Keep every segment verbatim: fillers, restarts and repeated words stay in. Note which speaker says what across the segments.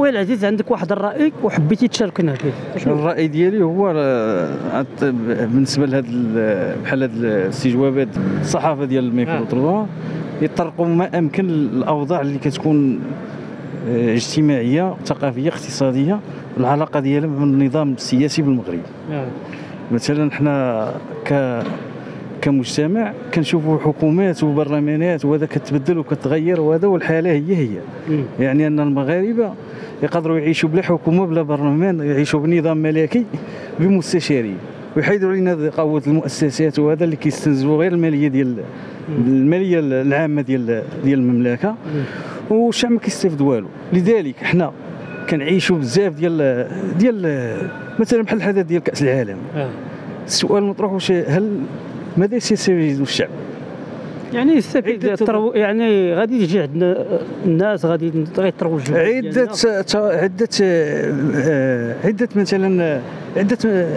Speaker 1: خويا العزيز عندك واحد الراي وحبيتي تشاركنا فيه.
Speaker 2: الراي ديالي هو بالنسبه لهذا بحال هذا الاستجوابات الصحافه ديال الميكرو تروا يطرقوا ما امكن الاوضاع اللي كتكون اجتماعيه ثقافيه اقتصاديه والعلاقه ديالها مع النظام السياسي بالمغرب. مثلا حنا ك كمجتمع كنشوفوا حكومات وبرلمانات وهذا كتبدل وكتغير، وهذا والحاله هي هي م. يعني ان المغاربه يقدروا يعيشوا بلا حكومه بلا برلمان، يعيشوا بنظام ملكي بمستشارين ويحيدوا لنا قوه المؤسسات، وهذا اللي كيستنزفوا غير الماليه ديال الماليه العامه ديال ديال المملكه والشعب ما كيستافد والو. لذلك حنا كنعيشوا بزاف ديال ديال مثلا بحال الحدث ديال كاس العالم. آه. السؤال المطروح واش هل ماذا سيستفيد الشعب؟
Speaker 1: يعني يستفيد الترو... يعني غادي يجي عندنا الناس غادي غيتروجوا
Speaker 2: عده عده عده مثلا عده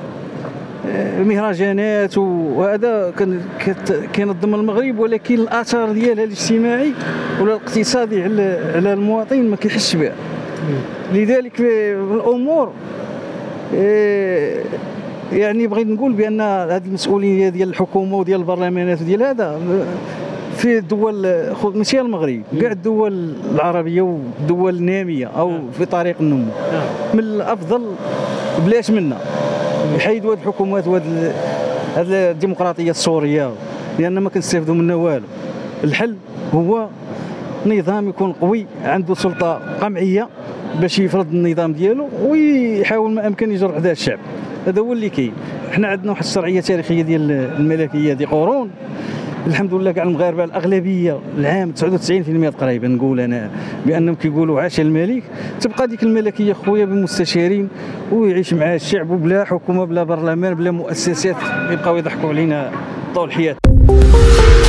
Speaker 2: مهرجانات وهذا كينظم المغرب، ولكن الاثار ديالها الاجتماعي ولا الاقتصادي على المواطن ما كيحسش بها. لذلك الامور يعني بغيت نقول بان هذه المسؤوليه ديال الحكومه وديال البرلمانات وديال هذا في الدول ماشي المغرب، كاع الدول العربيه والدول الناميه او في طريق النمو من الافضل بلاش منا يحيدوا هذه الحكومات وهذه الديمقراطيه السوريه لان ما كنستافدوا منها والو. الحل هو نظام يكون قوي عنده سلطه قمعيه باش يفرض النظام ديالو ويحاول ما امكن يجر حدا الشعب. هذا هو اللي كاين. حنا عندنا واحد الشرعيه تاريخيه ديال الملكيه دي قرون، الحمد لله كاع المغاربه الاغلبيه العام تسعة وتسعين بالمئة تقريبا نقول انا بانهم كيقولوا عاش الملك. تبقى ديك الملكيه خويا بالمستشارين ويعيش مع الشعب وبلا حكومه بلا برلمان بلا مؤسسات يبقاو يضحكوا علينا طول الحياه.